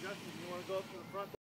Justin, you want to go up to the front?